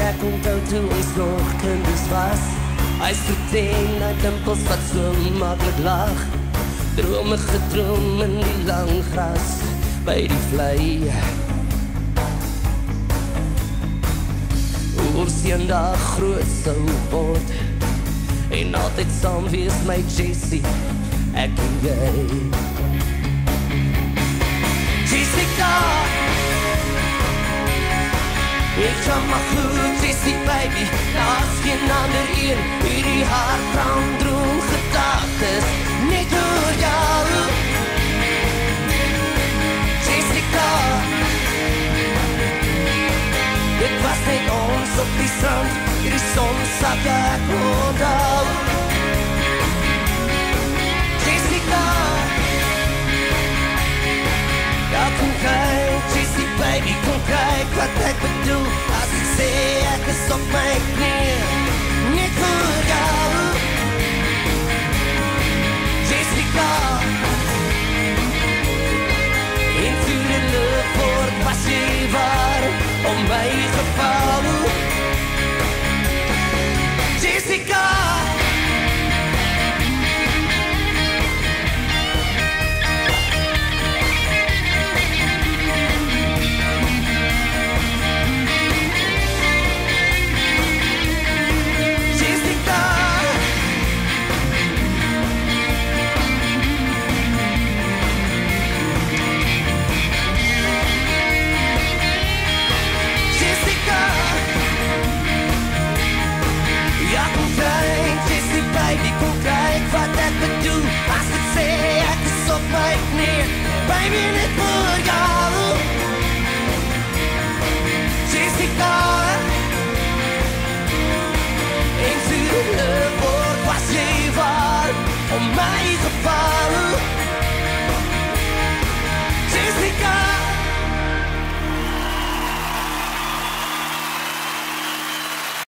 Ek onthou toe ons nog kinders was. Hy vertel uit dimpels wat so maklik lag. Drome gedroom in die lang gras by die vlei. Hoe ons eendag groot sou word en altyd saam wees my Jessie, ek en jy. Jessica, ek kan maar goed, Jessie baby, daar's geen ander een, hierdie hartbrand droom gedagtes, net oor jou. Jessica, dit was net ons op die strand, hierdie son sak ek onthou. Jessica, ja kom kyk, Jessie baby, kom kyk wat ek bedoel, as ek sê ek is op my knie, net vir jou. Jessica, en toe die lucht word was jy waar, om my gevou. Jessica, wat ek bedoel, as ek sê ek is op my knie, baby net voor